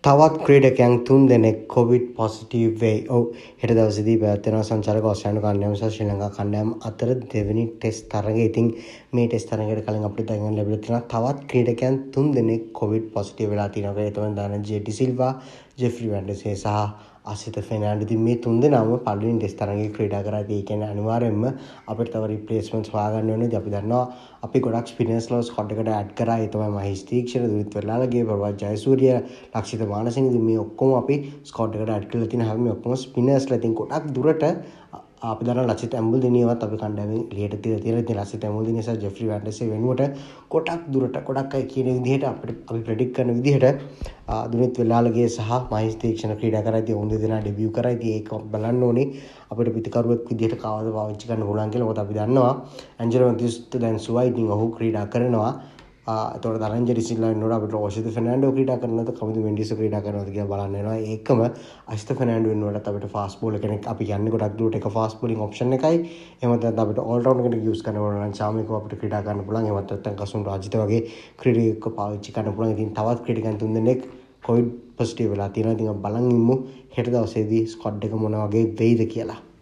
තවත් ක්‍රීඩකයන් 3 දෙනෙක් Covid positive වෙයි. ඔව් හෙට දවසේදී පැවැත්වෙන සංචාරක ඕස්ට්‍රේලියානු කණ්ඩායම සහ ශ්‍රී ලංකා කණ්ඩායම අතර දෙවෙනි ටෙස්ට් තරගය. ඉතින් මේ ටෙස්ට් තරගයට කලින් අපිට දැනගන්න ලැබිලා තියෙනවා තවත් ක්‍රීඩකයන් 3 දෙනෙක් කොවිඩ් පොසිටිව් වෙලා තියෙනවා. ඒ තමයි දානජේ ඩි සිල්වා, ජෙෆ්රි වැන්ඩර්සේ සහ අසිත ෆෙර්නැන්ඩෝ. ඉතින් මේ 3 දෙනාම පළවෙනි ටෙස්ට් තරගයේ ක්‍රීඩා කරා. ඒ කියන්නේ අනිවාර්යයෙන්ම අපිට තව රිප්ලේස්මන්ට්ස් හොයාගන්න ඕනේ. ඉතින් අපි දන්නවා අපි ගොඩක් ස්පිනර්ස්ලා ස්ක්වොඩ් එකට ඇඩ් කරා. ඒ තමයි මහේෂ් තීක්ෂණ, දුනිත් වෙරළාලගේ, ප්‍රභාත් ජයසූරිය, ලක්ෂිත මානසිංහ. ඉතින් මේ ඔක්කොම අපි ස්ක්වොඩ් එකට ඇඩ් කරලා තියෙන හැම ඔක්කොම ස්පිනර්ස්ලා. ඉතින් ගොඩක් දුරට අපි දන්නවා ලසිත ඇම්බුල්දිනියවත් අපි කණ්ඩායමෙන් එළියට තියලා තියෙනවා. ඉතින් ලසිත ඇම්බුල්දිනිය සහ ජෙෆ්රි වැන්ඩර්සේ වෙනුවට ගොඩක් දුරට ගොඩක් අය කියන විදිහට අපි ප්‍රෙඩික්ට් කරන විදිහට දුනිත් වෙරළාලගේ සහ මහේෂ් තීක්ෂණ ක්‍රීඩා කරා. ඉතින් උන් දෙදෙනා ඩෙබියු කරා. ඉතින් ඒක බලන්න ඕනේ අපිට පිටිකරුවෙක් විදිහට කවද පාවිච්චි කරන්න පුළුවන් කියලා. මොකද අපි දන්නවා ඇන්ජලෝ මැතිව්ස්ට දැන් සුවයි. ඉතින් ඔහු ක්‍රීඩා කරනවා. එතකොට තරංජ ඩිසිල්ලා ඉන්නකොට අපිට ඕෂිත ෆෙර්නැන්ඩෝ ක්‍රීඩා කරනවද කමිදු මෙන්ඩිස් ක්‍රීඩා කරනවද කියලා බලන්න වෙනවා. ඒකම අසිත ෆෙර්නැන්ඩෝ වෙනුවට අපිට ෆාස්ට් බෝලර් කෙනෙක් අපි යන්නේ ගොඩක් දුරට එක ෆාස්ට් බෝලින් ඔප්ෂන් එකයි. එහෙම නැත්නම් අපිට ඕල් රවුන්ඩ් කෙනෙක් යූස් කරන්න ඕන නම් චාමිකව අපිට ක්‍රීඩා කරන්න පුළුවන්. එහෙම නැත්නම් කසුන් රාජිත වගේ ක්‍රීඩකයෙක්ව පාවිච්චි කරන්න පුළුවන්. ඉතින් තවත් ක්‍රීඩකයන් 3 දෙනෙක් කොවිඩ් පොසිටිව් වෙලා තියෙනවා. ඉතින් බලන් ඉමු හෙට දවසේදී ස්ක්වොඩ් එක මොන වගේ වෙයිද කියලා.